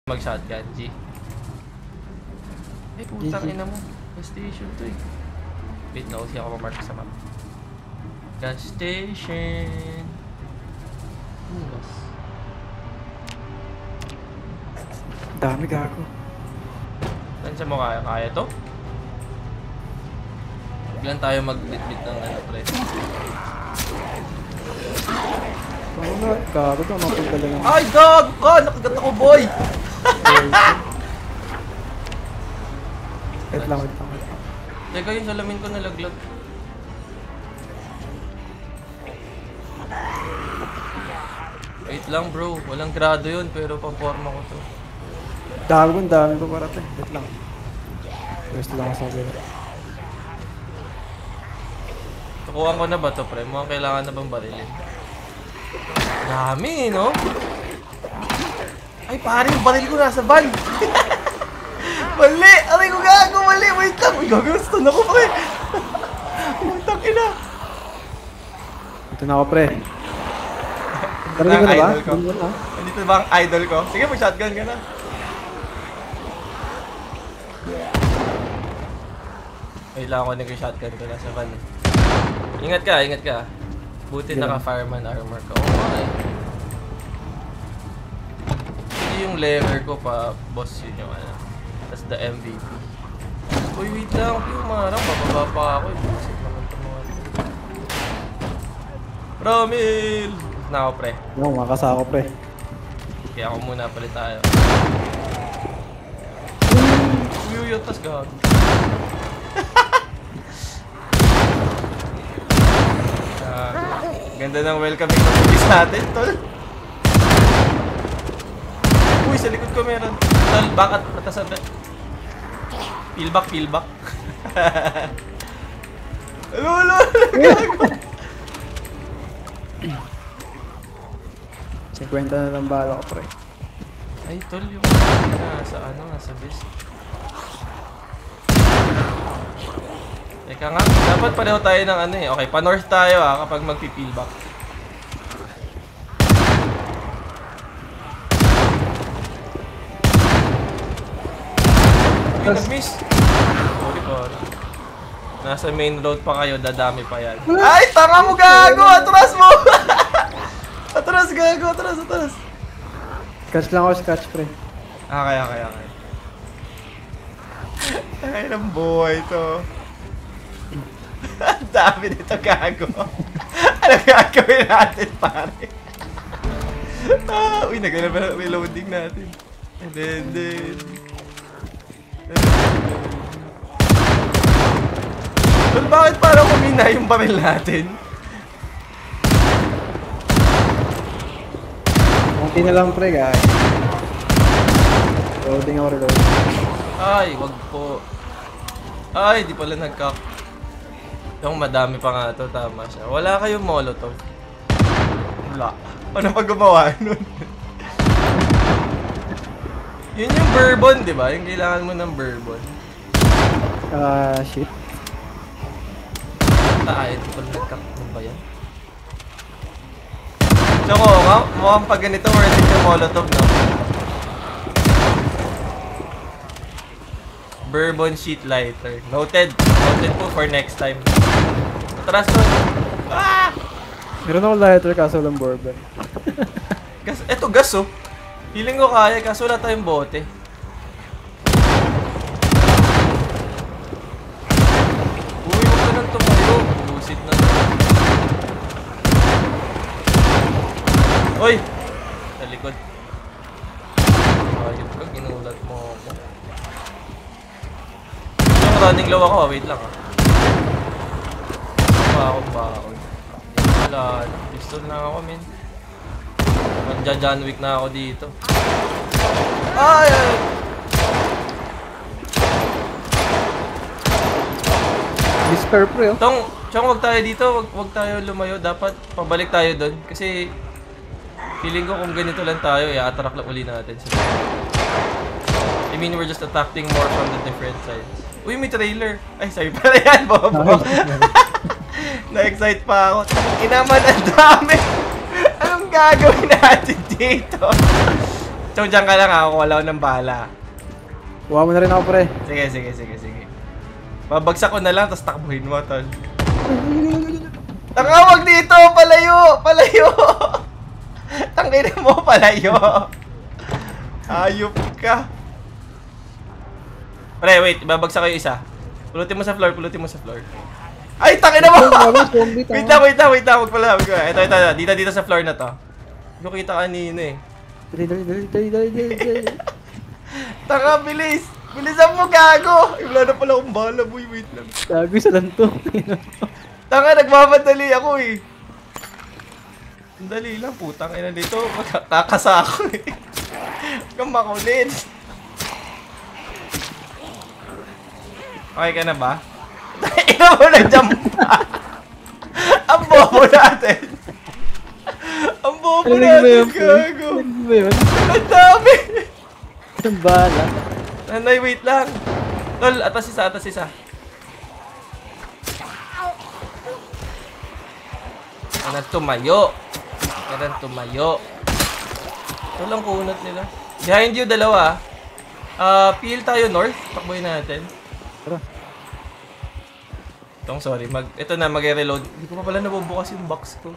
Mag-shotgun, G. Eh, putang ina mo. Gas station to eh. Wait, kasi ako mamark sa map. Gas station. Gas. Dami gago. Saan siya mo kaya? Kaya to? Biglan tayo mag-bit-bit ng ano, pre. Ano na, gago to, mapunta lang. Ay, gago ka! Nakagat ako, boy! Wait lang. Teka, yung salamin ko nalaglag. Wait lang, bro. Walang grado yun, pero pang-forma ko to. Dami pa para te. Wait lang. Rest lang ako sa akin. Tukuhan ko na ba to, pre? Mukhang kailangan na bang barilin? Dami, no? Ay, pare, yung baril ko nasa van! Mali! Aray ko gago! Mali! Wait lang! Uy, gago! Stun ako, pre! Putang ina! Ito na ako, pre. Narinig mo na ba? Nandito ba ang idol ko? Sige, mag-shotgun ka na. Wait lang ako nag-shotgun ko nasa van. Ingat ka, ingat ka. Buti naka-fireman armor ka. Oo nga eh. Ito yung lever ko pa, boss yun yung ano. Tapos the MVP. Uy, wait lang. Marang, bababa pa ako. Busit naman ito mga ito. Promil! Na ako, pre. Oo, makakasa ako, pre. Kaya ako muna palit tayo. Uy, tas gago. Ganda ng welcoming notice natin, tol. Uy, sa likod ko meron. Tol, back at atasan. Peel back. Lolo, gago. 50 na lang bala ko, pre. Ay, tol, yung nasa base. Teka nga, dapat pareho tayo ng ano eh. Okay, pa-north tayo kapag magpipeel back. Uy, nag-miss! Sorry po. Nasa main road pa kayo, dadami pa yan. Ay, tanga mo gago! Atras mo! Atras gago! Atras! Catch lang ako, catch, pre. Okay. Ay, ng buhay to. Ang dami nito gago. Ano gagawin natin, pare? Uy, nag-reloading natin. And then... Well, bakit parang kumina yung baril natin? Kunti na lang, pre, guys. Reloading ako, reloading. Ay, wag po. Ay, di pala nagkak. Yung madami pa nga to, tama siya. Wala kayong molotov. Wala. Paano pa gumawa nun? Yun yung bourbon, di ba? Yung kailangan mo ng bourbon. Shit. Ay, di pala nagkak. Ano ba yan? So, mukhang pag ganito, worth it yung molotov, no? Bourbon sheet lighter. Noted po for next time. Atras ko. Ah! Meron ako lighter kaso walang bourbon. Gas, eto gas oh. Feeling ko kaya kaso wala tayong bote. Uy, huwag ka nang tumayo. Busit na. Uy! Sa likod. Ayun ka, ginulat mo ako. Running low ako, wait lang Bakon. Wala, pistol na ako, men. Manja-John Wick na ako dito. Ay! Whisper, pre, oh. Chong, wag tayo dito, wag tayo lumayo. Dapat pabalik tayo doon. Kasi feeling ko kung ganito lang tayo, i-attract lang uli natin. I mean, we're just attacking more from the different sides. Uy, may trailer. Ay, sorry pa na yan, Bobo. Na-excite pa ako. Inaman, ang dami. Anong gagawin natin dito? Chong, dyan ka lang ako kung wala ko ng bala. Kuha mo na rin ako, pre. Sige. Babagsak ko na lang, tapos takbuhin mo, tol. Takawag dito! Palayo! Tangina mo, palayo! Ayop ka. Pre, wait. Babagsak ko yung isa. Pulutin mo sa floor. Ay, tangina mo! Wait lang. Wag pala. Ito. Dito sa floor na to. Hindi ko kita kanina eh. Dali. Taka, bilis! Bilisan mo, gago! Ay, wala na pala akong bala, boy. Wait lang. Gago sa lanto. Taka, nagmamadali ako eh. Dali lang, putang ina dito. Kakasa ako eh. Huwag kang makulit. Okay ka na ba? Ina mo na-jump pa. Ang bobo natin. Gago. Ano ba yun? Ang dami. Ang bala. Nanay, wait lang. Tol, atas isa. Kanan tumayo. Ito lang kunat nila. Behind you, dalawa. Peel tayo north. Takboy natin. Tara. Sorry. Ito na, mag-reload. Hindi ko pa pala nabubukas yung box ko.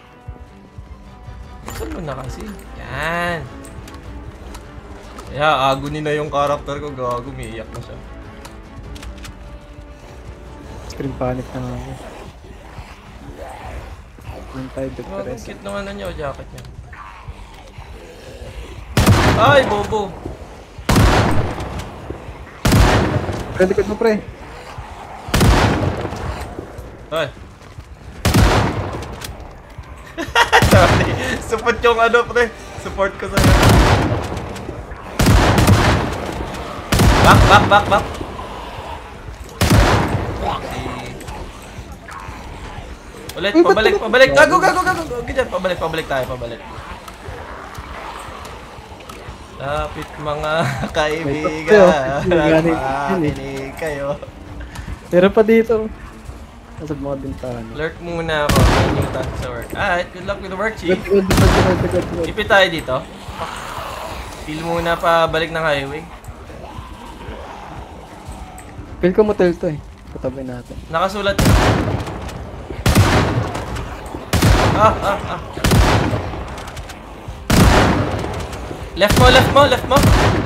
Saan mo na kasi? Yan. Kaya, agunin na yung karakter ko. Gago, umiiyak na siya. Screen panic na ako. Ang cute nung ano niya, jacket niya. Ay, bobo! Pre, likod mo, pre. Ay! Sorry. Support yung ano, pre. Support ko sa'yo. Back! Ulit, pabalik. Gago. Ganyan, pabalik tayo. Lapit mga kaibigan. Makinig kayo. Meron pa dito. Nasa mga bintahan. Lurk muna ako. Yung task sa work. Alright, good luck with the work, chief. Good. Ipit tayo dito. Peel muna pa balik ng highway. Feel ko motel to eh. Katabay natin. Nakasulat. Left mo.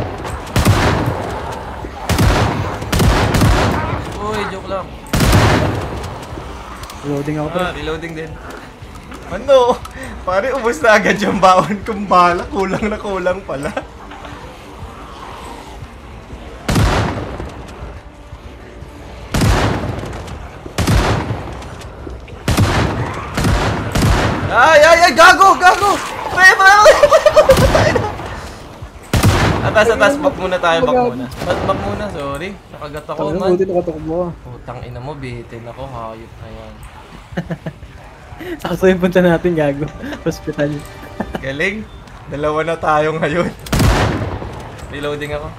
Uy, joke lang. Reloading ako, pre. Reloading din. Ano? Pare, ubos na agad yung baon kong bala. Kulang pala. Ay, gago! Pre! Atas, back muna tayo, back muna, sorry. Nakagat ako, man. Buti nakatakbo. Putang ina mo, bitin ako, hayop na yan. Sakso yung punta natin, gago. Hospital. Galing. Dalawa na tayo ngayon. Reloading ako.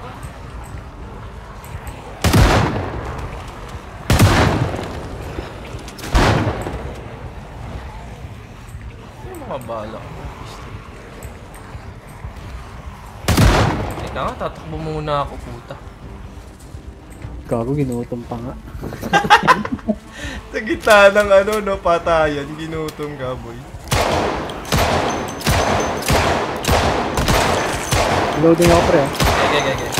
Mabala ko. Teka nga, tatakbo muna ako, puta. Gago, ginutom pa nga. Sa gitna ng ano, no, patayan, ginutom ka, boy. Loading ako, pre. Okay.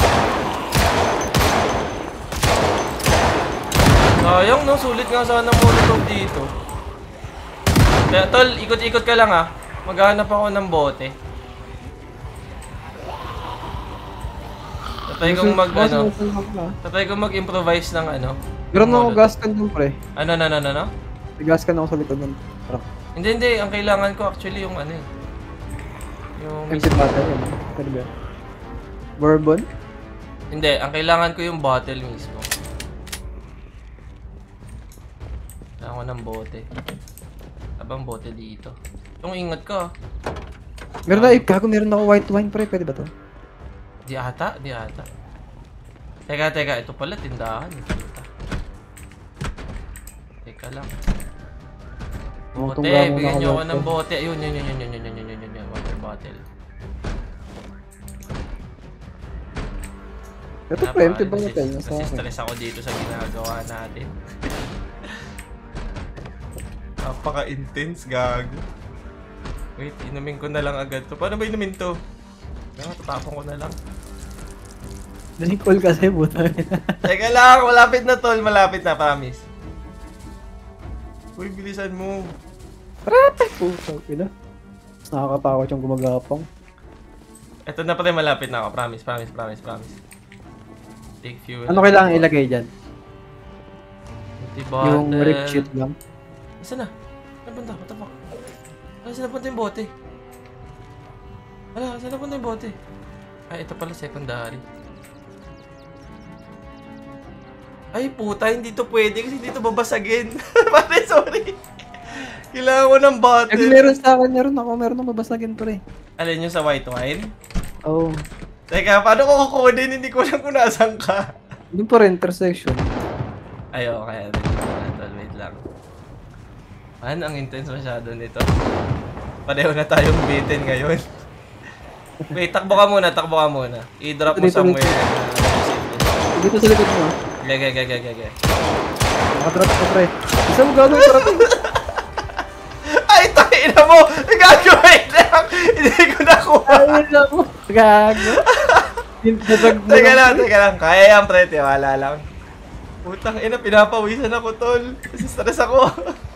Sayang, no, sulit nga sana molotov dito. Kaya, tol, ikot-ikot ka lang, ah. Maghahanap ako ng bote. Tatry kong mag-improvise ng ano. Meron ako gas can dun, pre. Ano? May gas can ako sa likod nun. Hindi. Ang kailangan ko actually yung ano eh. Yung empty bottle yun. Pwede ba? Bourbon? Hindi, ang kailangan ko yung bottle mismo. Kailangan ko ng bote. Abang bote dito. Yung ingat ka. Meron na, gago, meron ako white wine, pre. Pwede ba to? Di ata. Teka, ito pala tindahan. Teka lang. Bote, bigyan nyo ako ng bote. Ayun, water bottle. Ito preemptive ba natin yung sa Kasi akin? stress ako dito sa ginagawa natin. Napaka-intense, gago. Wait, inumin ko na lang agad to. Paano ba inumin to? Tatapon ko na lang. Recall kasi, buta. Teka lang, malapit na tol. Malapit na, promise. Uy, bilisan mo. Puta, ina. Nakakatakot yung gumagapang. Ito na pala, malapit na ako. Promise. Take fuel. Ano kailangan ilagay dyan? Yung Bottle. rip sheet lang. Saan na? Saan punta? What the fuck? Saan napunta yung bote? Saan napunta yung bote? Ay, ito pala secondary. Ay, puta, hindi to pwede kasi hindi to babasagin. Pare, sorry. Kailangan ko ng bottle. Meron sa akin, meron akong babasagin pre. Alin yung sa white wine? Oo. Teka, paano ko kukunin? Hindi ko alam kung nasan ka. Doon pa rin, intersection. Ay, okay. Wait lang. Ang intense masyado nito. Pareho na tayong bitin ngayon. Wait, takbo ka muna. I-drop mo somewhere. Dito sa likod mo. Gage. Nakadrop ka pre. Isa mo gagawin para to. Ay, ina mo! Gagawin lang! Hindi ko nakuha. Ay, ina mo. Gago. Teka lang. Kaya yan, pre. Tiwala lang. Putang ina, pinapawisan ako, tol. Kasi stress ako.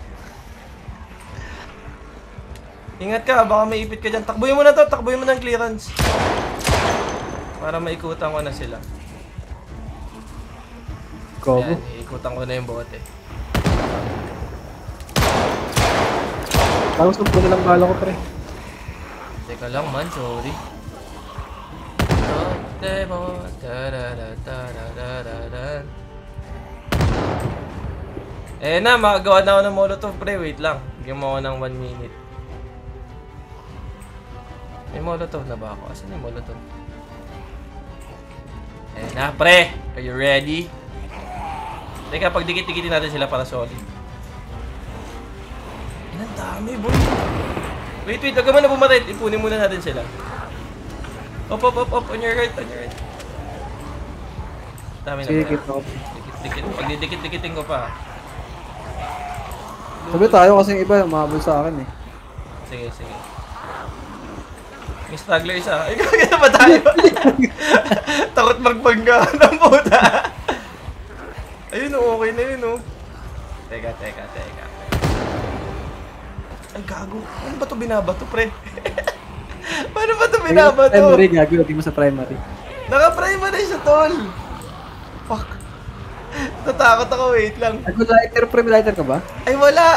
Ingat ka, baka may ipit ka dyan. Takbuhin mo na to, takbuhin mo ng clearance. Para maikutan ko na sila. Gogo. Ayan, ikutan ko na yung bote. Tapos ko na lang bala ko pre. Teka lang man, sorry. Na, makagawa na ako ng molotov pre, wait lang. Bigyan mo ako ng 1 minute. May molotov na ba ako? Asan yung molotov? Na pre, are you ready? Teka, pag dikit-dikitin natin sila para solid. Ang dami boy. Wait, wag ka muna bumatay. Ipunin muna natin sila. Up, on your right. Dami na Sige, ba? Dikit. Pag didikit-dikitin ko pa. Sabi tayo kasi yung iba umabol sa akin eh. Sige. May struggler isa. Ay, kaya ba tayo? Takot magbangga ng puta. Ayun, okay na yun, oh. Teka. Ay, gago. Ano ba ito binabato, pre? Paano ba ito binabato? Primary, gago. Lagi mo sa primary. Naka-primary siya, tol. Fuck. Natakot ako, wait lang. Lighter, lighter ka ba? Ay, wala.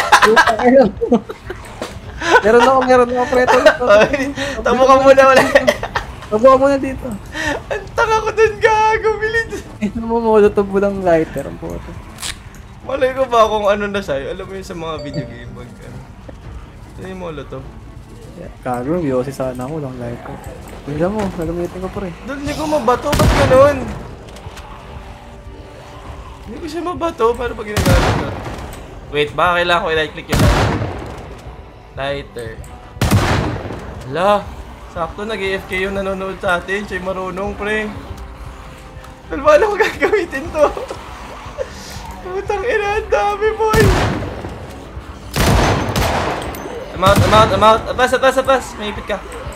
Meron ako pre. Tamo ka muna, wala. Tabo ka muna dito. Ang tanga ko dun, gago. Bilis. Ito mo molotov mo lang lighter. Ang puto. Malay ko ba kung ano na sa'yo? Alam mo yun sa mga video game. Ito yung molotov. Gago, biyosi sana ako lang lighter. Tingnan mo, nagamitin ko pre. Doon, hindi ko mabato. Ba't ganun? Hindi ko siya mabato. Paano pag ginagamit ko? Wait, baka kailangan ko i-right click yun. Lighter. Hala. Sakto, nag-AFK yung nanonood sa atin. Siya'y marunong, pre. Paano ko gagamitin to? Putang ina, ang dami, boy. Amount. Atas. May ipit ka.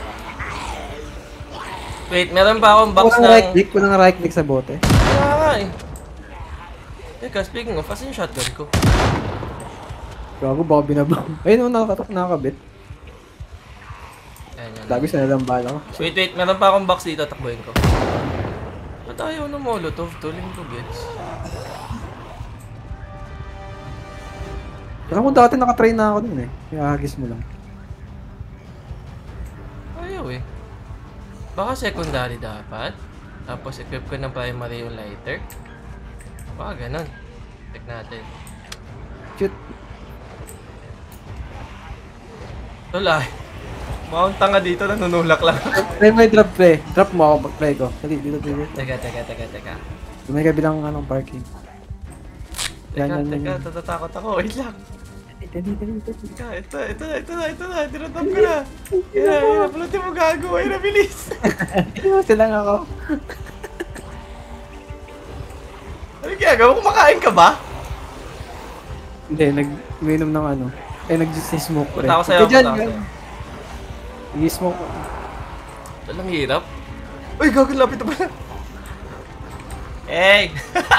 Wait, meron pa akong box ng... Kunang right click sa bote. Wala nga eh. Teka, speaking of, asan yung shotgun ko? Gago, baka binabang. Ayun, nakakabit. Ayan. Lagi sa nalang bala ko. Wait, meron pa akong box dito, takbuhin ko. Ba't ayaw ng molotov? Tuling ko, gets. Alam ko dati nakatry na ako dun eh. Ihahagis mo lang. Ayaw eh. Baka secondary dapat. Tapos equip ko ng primary yung lighter. Baka ganun. Check natin. Shoot. Wala eh. Mukhang tanga dito, nanunulak lang. May drop pre. Drop mo ako pag-play ko. Dali, dito. Teka. May kabilang anong parking. Teka, natatakot ako. Wait lang. Dali. Teka, ito na. Tinatap ko na. Yan, pulutin mo gago. Ay, nabilis. Iwasi lang ako. Ano ginagawa? Kumakain ka ba? Hindi, nag-inom ng ano. Nag-smoke pre. Punta ako sa'yo, Ikaw dyan, punta ako gan. Nag-smoke. Walang hirap. Uy, gagawin lapit na pala. Hey!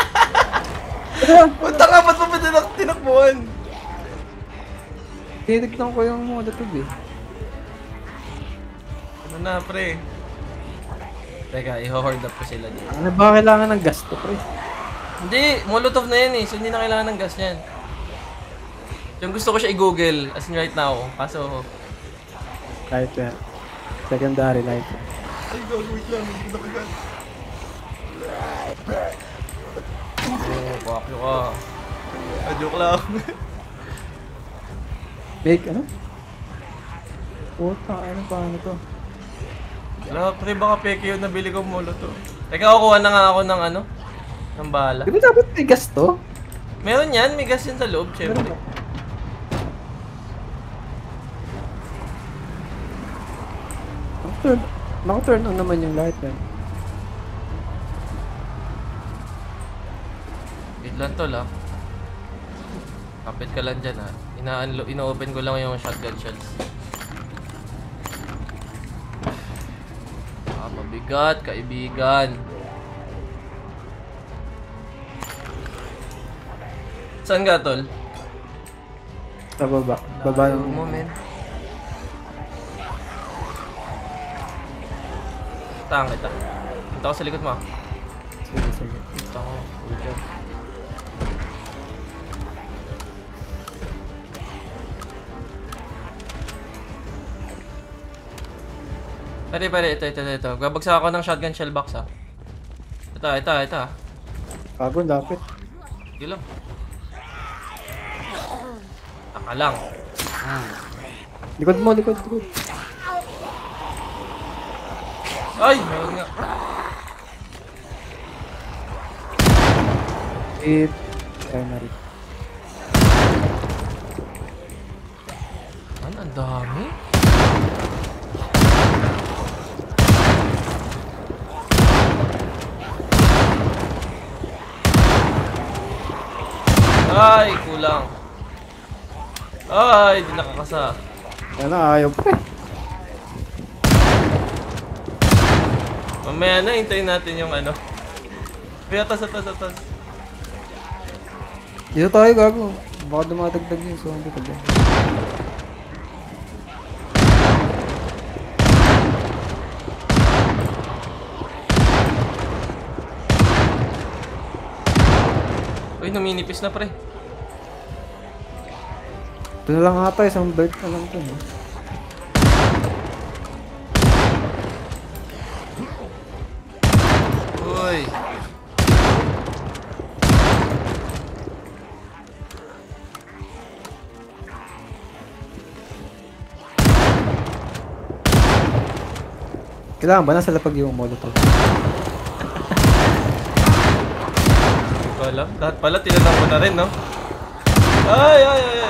Punta nga, ba't mo ba tinakbuhan? Tinignan ko yung molotov eh. Ano na, pre? Teka, i-hoard up ko sila dito. Ano ba kailangan ng gas to pre? Hindi, molotov na yan eh. So hindi na kailangan ng gas yan. Yung gusto ko siya i-google as in right now. Kaso... Light yan. Secondary light. Ay, gagawin lang. Hindi na kagat. Oh, pakyo ka. Ah, joke lang. Make ano? Puta, ano paano to? Wala, pre, baka peke yun nabili ko molotov. Teka, kukuha na nga ako ng ano? Ng bala. Di ba dapat may gas to? Meron yan, may gas yan sa loob, syempre. Meron ba? Naka-turn on naman yung light yan. Wait lang tol ha. Kapit ka lang dyan ha. Ina-open ko lang yung shotgun shells. Ah, mabigat, kaibigan. Saan ka tol? Sa baba. Baba ng... moment. Tang kita. Punta ko sa likod mo. Sige, sige. Punta ko. Ulit. Pare, ito. Gabagsak ako ng shotgun shell box ha. Ito. Bago, lapit. Sige lang. Taka lang. Likod mo. Ay! Meron nga. Primary. Ano, ang dami? Ay, kulang. Ay, di nakakasa. Yan na, ayaw pre. Mamaya na, hintayin natin yung ano. Kaya atas. Dito tayo gago. Baka dumadagdag yung zombie ka dyan. Uy, numinipis na pre. Ito na lang ata, isang belt na lang ito. No? Uy. Kailangan ba nasa lapag yung molotov? Hindi ko alam. Lahat pala, tinanong ko na rin, no? Ay!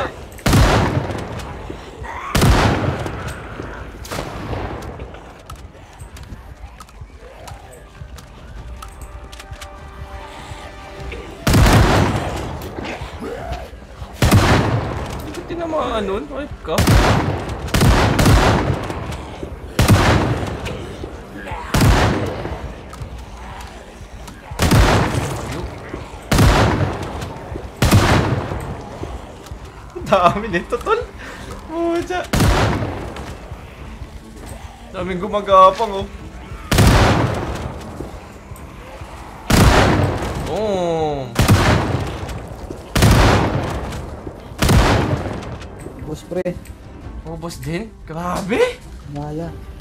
Hindi ko tinamaan nun. Ay, ka. Dami nito, tol. Pucha. Daming gumagapang, oh. Boom. Boss pre. Oh, boss din? Grabe. Maya.